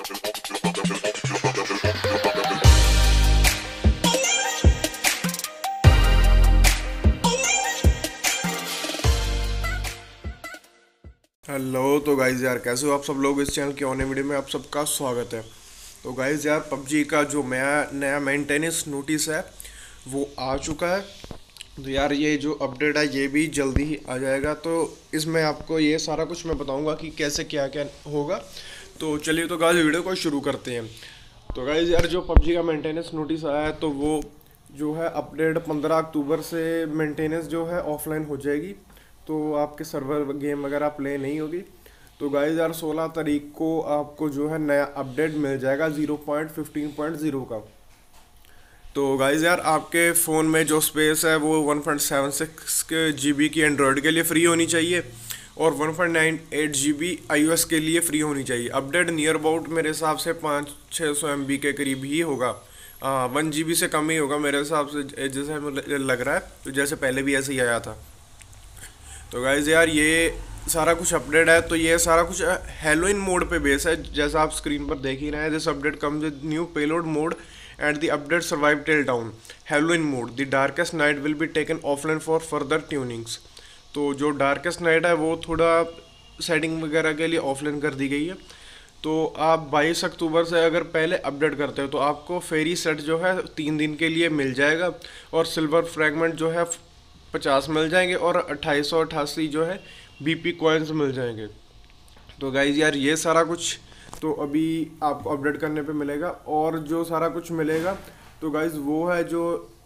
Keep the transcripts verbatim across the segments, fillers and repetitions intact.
Hello. तो guys यार कैसे हो आप सब लोग। इस चैनल के ऑन वीडियो में आप सबका स्वागत है। तो गाइज़ यार पबजी का जो नया नया मेंटेनेंस नोटिस है वो आ चुका है। तो यार ये जो अपडेट है ये भी जल्दी ही आ जाएगा। तो इसमें आपको ये सारा कुछ मैं बताऊंगा कि कैसे क्या क्या होगा। तो चलिए तो गाइज़ वीडियो को शुरू करते हैं। तो गाइज़ यार जो पबजी का मेंटेनेंस नोटिस आया है तो वो जो है अपडेट पंद्रह अक्टूबर से मेंटेनेंस जो है ऑफलाइन हो जाएगी। तो आपके सर्वर गेम वगैरह प्ले नहीं होगी। तो गाइस यार सोलह तारीख को आपको जो है नया अपडेट मिल जाएगा zero point fifteen point zero का। तो गाइस यार आपके फ़ोन में जो स्पेस है वो वन पॉइंट सेवन सिक्स के जी बी की एंड्रॉयड के लिए फ्री होनी चाहिए और one point nine eight G B I O S के लिए फ्री होनी चाहिए। अपडेट नियर अबाउट मेरे हिसाब से पाँच छः सौ एम बी के करीब ही होगा। हाँ, वन जी बी से कम ही होगा मेरे हिसाब से, जैसे मुझे लग रहा है। तो जैसे पहले भी ऐसे ही आया था। तो गाइज यार ये सारा कुछ अपडेट है। तो ये सारा कुछ हेलोइन मोड पे बेस है, जैसा आप स्क्रीन पर देख ही रहे हैं। This update comes with new payload mode and the update survive till dawn halloween mode. The darkest night will be taken offline for further tunings. तो जो डार्केस्ट नाइट है वो थोड़ा सेटिंग वगैरह के लिए ऑफलाइन कर दी गई है। तो आप बाईस अक्टूबर से अगर पहले अपडेट करते हो तो आपको फेरी सेट जो है तीन दिन के लिए मिल जाएगा और सिल्वर फ्रैगमेंट जो है पचास मिल जाएंगे और अट्ठाईस सौ अट्ठासी जो है बीपी कॉइन्स मिल जाएंगे। तो गाइज यार ये सारा कुछ तो अभी आपको अपडेट करने पे मिलेगा। और जो सारा कुछ मिलेगा तो गाइज वो है जो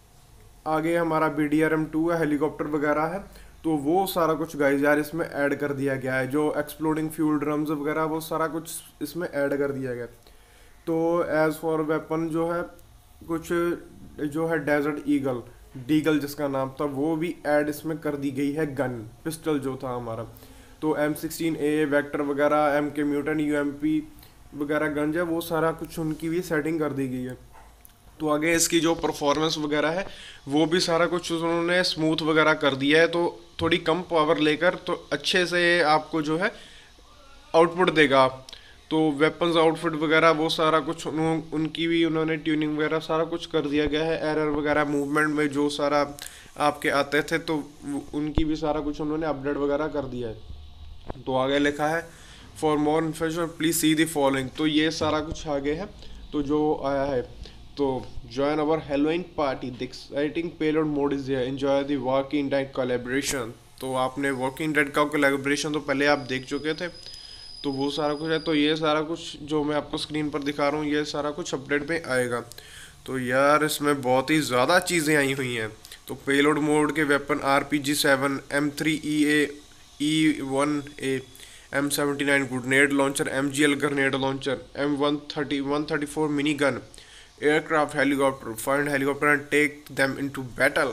आगे हमारा B D R M two है, हेलीकॉप्टर वगैरह है। तो वो सारा कुछ गाइज यार इसमें ऐड कर दिया गया है। जो एक्सप्लोडिंग फ्यूल ड्रम्स वगैरह वो सारा कुछ इसमें ऐड कर दिया गया। तो एज़ फॉर वेपन जो है कुछ जो है डेजर्ट ईगल डीगल जिसका नाम था वो भी ऐड इसमें कर दी गई है। गन पिस्टल जो था हमारा, तो एम सिक्सटीन ए वेक्टर वगैरह M K mutant U M P वगैरह गन है वो सारा कुछ उनकी भी सेटिंग कर दी गई है। तो आगे इसकी जो परफॉर्मेंस वगैरह है वो भी सारा कुछ उन्होंने स्मूथ वगैरह कर दिया है। तो थोड़ी कम पावर लेकर तो अच्छे से आपको जो है आउटपुट देगा। तो वेपन्स आउटफिट वगैरह वो सारा कुछ उन, उनकी भी उन्होंने ट्यूनिंग वगैरह सारा कुछ कर दिया गया है। एरर वगैरह मूवमेंट में जो सारा आपके आते थे तो उनकी भी सारा कुछ उन्होंने अपडेट वगैरह कर दिया है। तो आगे लिखा है for more information please see the following. तो ये सारा कुछ आगे है तो जो आया है। तो join our halloween party the exciting payload mode is here enjoy the walking dead collaboration. तो आपने वॉकिंग डेड का कोलैबोरेशन तो पहले आप देख चुके थे, तो वो सारा कुछ है। तो ये सारा कुछ जो मैं आपको स्क्रीन पर दिखा रहा हूँ ये सारा कुछ अपडेट में आएगा। तो यार इसमें बहुत ही ज़्यादा चीज़ें आई हुई हैं। तो पेलोड मोड के weapon R P G seven M three E A E one A M seventy nine grenade launcher M G L grenade launcher M one thirty one thirty four mini gun aircraft helicopter find helicopter and take them into battle.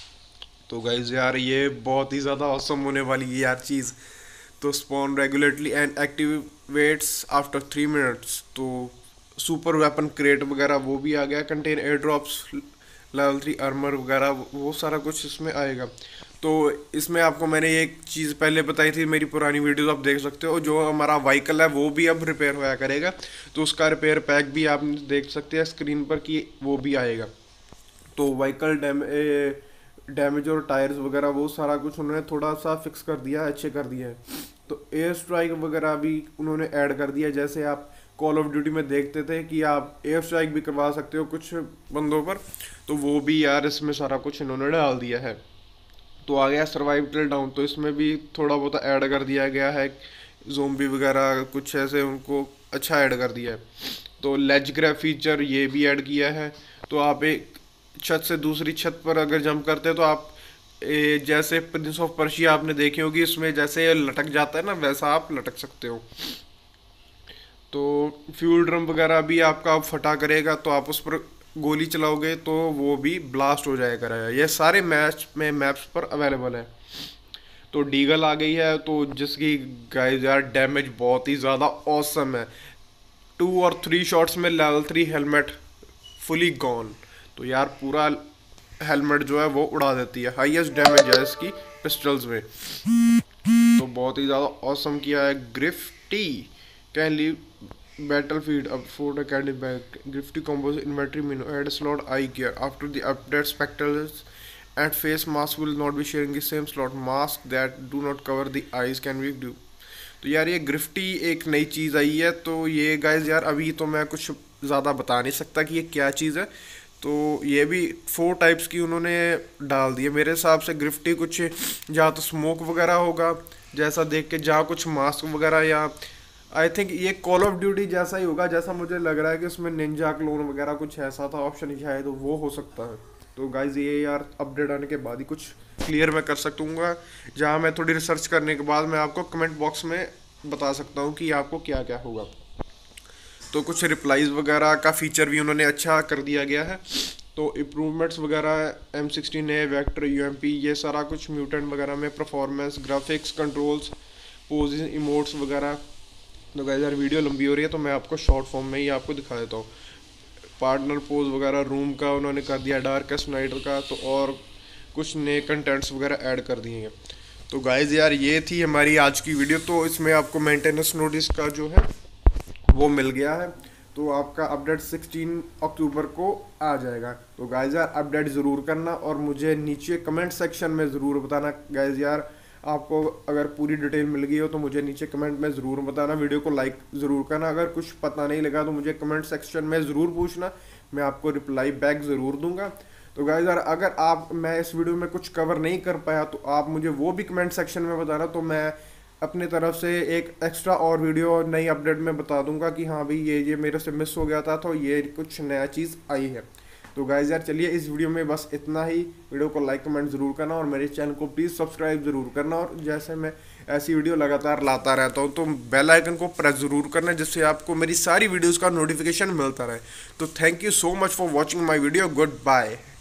तो guys यार ये बहुत ही ज़्यादा awesome होने वाली है यार चीज़। तो spawn regulately and activates after three minutes. तो सुपर वेपन क्रेट वगैरह वो भी आ गया। Contain air drops level three armour वगैरह वो सारा कुछ इसमें आएगा। तो इसमें आपको मैंने एक चीज़ पहले बताई थी, मेरी पुरानी वीडियोस आप देख सकते हो। जो हमारा व्हीकल है वो भी अब रिपेयर होया करेगा। तो उसका रिपेयर पैक भी आप देख सकते हैं स्क्रीन पर कि वो भी आएगा। तो व्हीकल डैम डैमेज और टायर्स वगैरह वो सारा कुछ उन्होंने थोड़ा सा फिक्स कर दिया है, अच्छे कर दिया है। तो एयर स्ट्राइक वगैरह भी उन्होंने ऐड कर दिया। जैसे आप कॉल ऑफ ड्यूटी में देखते थे कि आप एयर स्ट्राइक भी करवा सकते हो कुछ बंदों पर, तो वो भी यार इसमें सारा कुछ इन्होंने डाल दिया है। तो आ गया सर्वाइव टिल डाउन। तो इसमें भी थोड़ा बहुत ऐड कर दिया गया है। ज़ोंबी वगैरह कुछ ऐसे उनको अच्छा ऐड कर दिया है। तो लेज ग्रैब फीचर ये भी ऐड किया है। तो आप एक छत से दूसरी छत पर अगर जंप करते हैं तो आप ए, जैसे प्रिंस ऑफ पर्शिया आपने देखी होगी इसमें जैसे लटक जाता है ना वैसा आप लटक सकते हो। तो फ्यूल ड्रम वगैरह भी आपका फटा करेगा तो आप उस पर गोली चलाओगे तो वो भी ब्लास्ट हो जाया करेगा। ये सारे मैच में मैप्स पर अवेलेबल है। तो डीगल आ गई है तो जिसकी गाइस यार डैमेज बहुत ही ज़्यादा ऑसम है। टू और थ्री शॉट्स में level three helmet fully gone. तो यार पूरा हेलमेट जो है वो उड़ा देती है। हाईएस्ट डैमेज है इसकी पिस्टल्स में। तो बहुत ही ज़्यादा ऑसम किया है। Grifty can leave Battlefield up for the candy bag. Gifty combos inventory menu. Add slot eye gear. After the update, spectacles and face mask will not be sharing the same slot. Mask that do not cover the eyes can be do. तो यार ये ग्रिफ्टी एक नई चीज़ आई है, तो ये guys यार अभी तो मैं कुछ ज़्यादा बता नहीं सकता कि ये क्या चीज़ है। तो ये भी फोर टाइप्स की उन्होंने डाल दी है मेरे हिसाब से। ग्रिफ्टी कुछ जहाँ तो स्मोक वगैरह होगा जैसा देख के, जहाँ कुछ मास्क वगैरह, या आई थिंक ये कॉल ऑफ ड्यूटी जैसा ही होगा जैसा मुझे लग रहा है कि उसमें निंजा क्लोन वगैरह कुछ ऐसा था ऑप्शन, शायद तो वो हो सकता है। तो गाइज ये यार अपडेट आने के बाद ही कुछ क्लियर मैं कर सकूँगा, जहाँ मैं थोड़ी रिसर्च करने के बाद मैं आपको कमेंट बॉक्स में बता सकता हूँ कि आपको क्या क्या होगा। तो कुछ रिप्लाईज वगैरह का फीचर भी उन्होंने अच्छा कर दिया गया है। तो इम्प्रूवमेंट्स वगैरह M sixteen A vector U M P ये सारा कुछ म्यूटेंट वगैरह में, performance, graphics, controls, poses, emotes वगैरह। तो गाइस यार वीडियो लंबी हो रही है तो मैं आपको शॉर्ट फॉर्म में ही आपको दिखा देता हूँ। पार्टनर पोज वगैरह रूम का उन्होंने कर दिया, डार्केस्ट नाइट का, तो और कुछ नए कंटेंट्स वगैरह ऐड कर दिए हैं। तो गाइस यार ये थी हमारी आज की वीडियो। तो इसमें आपको मेंटेनेंस नोटिस का जो है वो मिल गया है, तो आपका अपडेट सोलह अक्टूबर को आ जाएगा। तो गाइस यार अपडेट ज़रूर करना और मुझे नीचे कमेंट सेक्शन में ज़रूर बताना। गाइस यार आपको अगर पूरी डिटेल मिल गई हो तो मुझे नीचे कमेंट में ज़रूर बताना। वीडियो को लाइक ज़रूर करना। अगर कुछ पता नहीं लगा तो मुझे कमेंट सेक्शन में ज़रूर पूछना, मैं आपको रिप्लाई बैक ज़रूर दूंगा। तो गाइस यार अगर आप मैं इस वीडियो में कुछ कवर नहीं कर पाया तो आप मुझे वो भी कमेंट सेक्शन में बताना, तो मैं अपनी तरफ से एक एक्स्ट्रा और वीडियो और नई अपडेट में बता दूंगा कि हाँ भाई ये ये मेरे से मिस हो गया था, तो ये कुछ नया चीज़ आई है। तो गाइस यार चलिए इस वीडियो में बस इतना ही। वीडियो को लाइक कमेंट ज़रूर करना और मेरे चैनल को प्लीज़ सब्सक्राइब ज़रूर करना, और जैसे मैं ऐसी वीडियो लगातार लाता रहता हूँ तो बेल आइकन को प्रेस ज़रूर करना, जिससे आपको मेरी सारी वीडियोज़ का नोटिफिकेशन मिलता रहे। तो thank you so much for watching my video. Good bye.